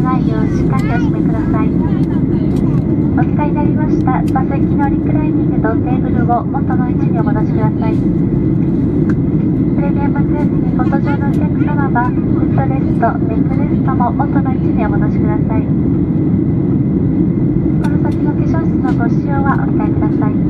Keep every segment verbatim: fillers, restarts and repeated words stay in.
らないようしっかりお閉めください。お使いになりました座席のリクライニングとテーブルを元の位置にお戻しください。プレミアムクラスにご搭乗のお客様はフットレスト、ネックレストも元の位置にお戻しください。この先の化粧室のご使用はお控えください。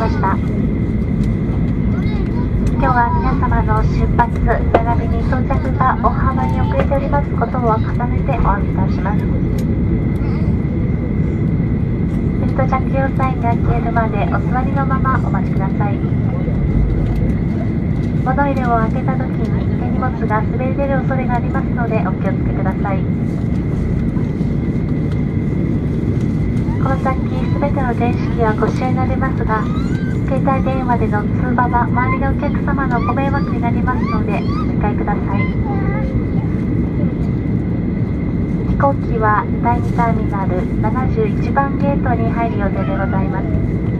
ました。今日は皆様の出発並びに到着が大幅に遅れておりますことを重ねてお詫びいたします。ベルト着用サインが消えるまでお座りのままお待ちください。物入れを開けた時に手荷物が滑り出る恐れがありますのでお気をつけください。この先すべての電子機はご使用になりますが、携帯電話での通話は周りのお客様のご迷惑になりますのでお控えください。飛行機はだいにターミナルななじゅういちばんゲートに入る予定でございます。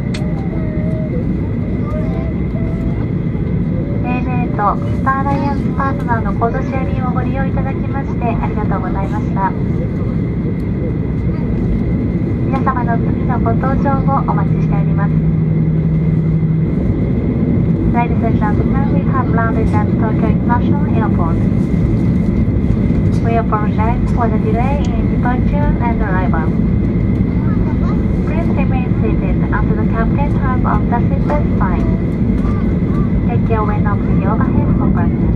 エーエヌエー とスターアライアンスパートナーのコードシェア便をご利用いただきましてありがとうございました。皆様の次のご搭乗をお待ちしております。Ladies and gentlemen, we have landed at Tokyo International Airport. We apologize for the delay in departure and arrival. Please remain seated until the captain turns off the seatbelt sign. Take care when opening the overhead compartment.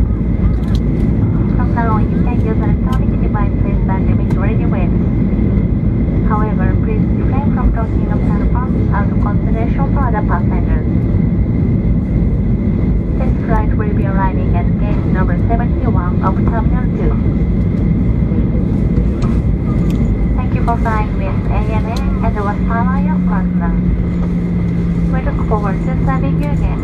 From now on, you can use electronic devices and limit radio waves. However, please refrain from talking on telephones out of consideration for other passengers.This flight will be arriving at gate number seventy-one of Terminal two. Thank you for flying with A N A and the Star Alliance partner. We look forward to serving you again.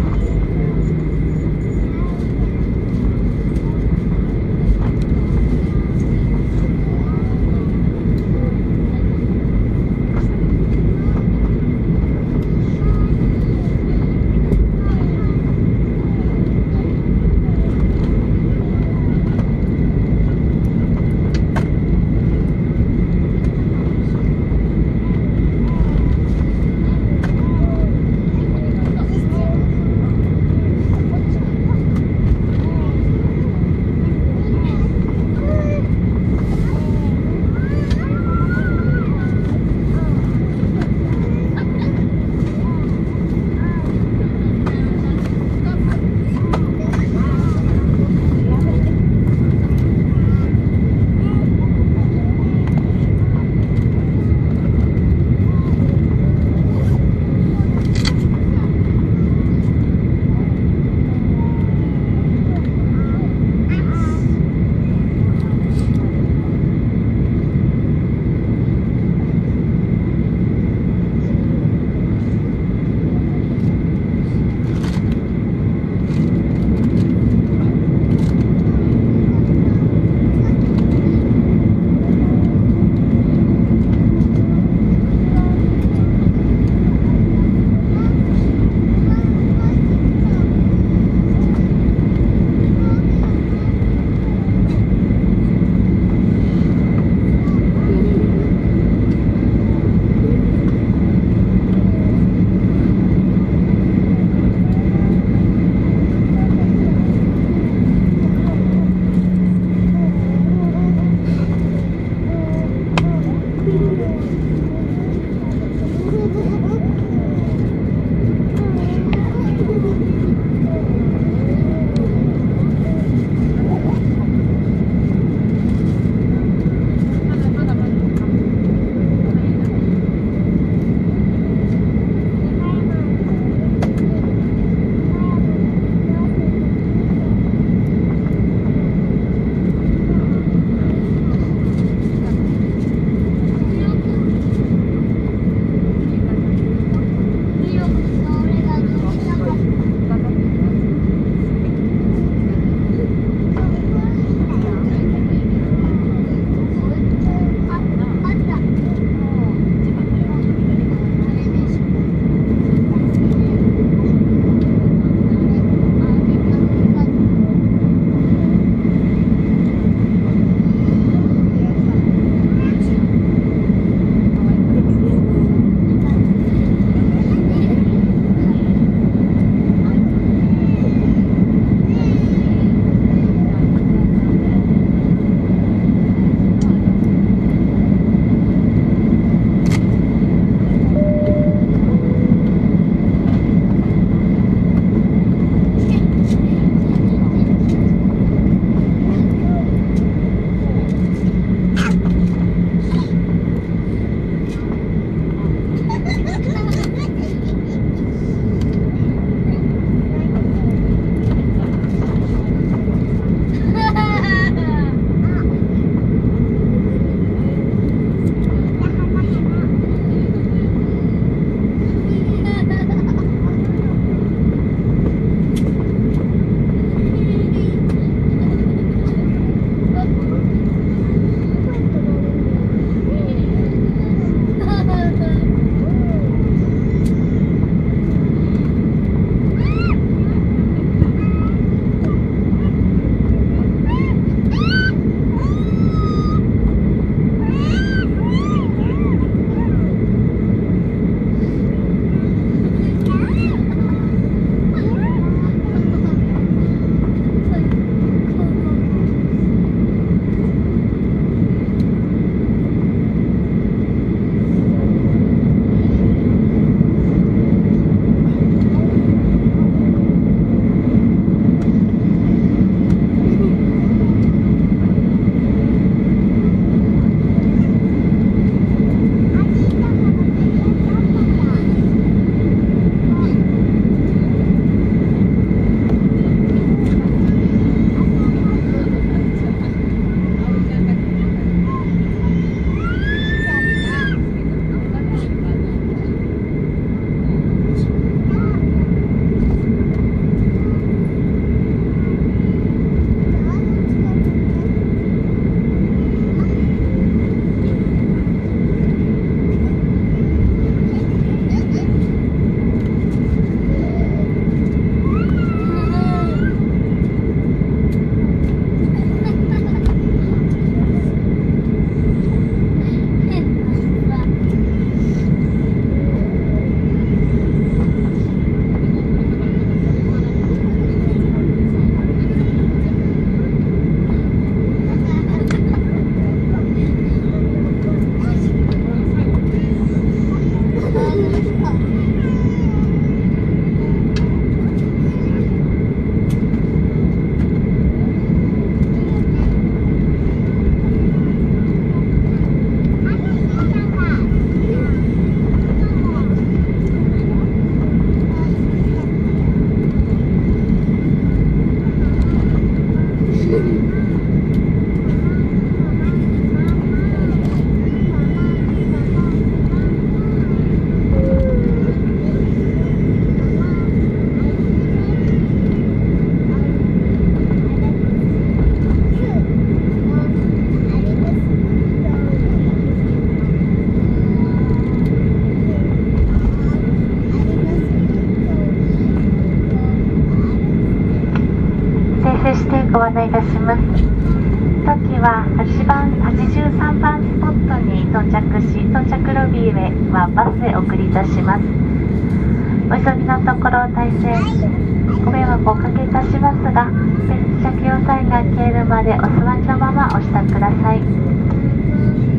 ご案内いたします。当機ははちばん、はちじゅうさんばんスポットに到着し、到着ロビーへはバスでお送りいたします。お急ぎのところ大変ご迷惑をおかけいたしますが、ベルト着用サインが消えるまでお座りのままお支度ください。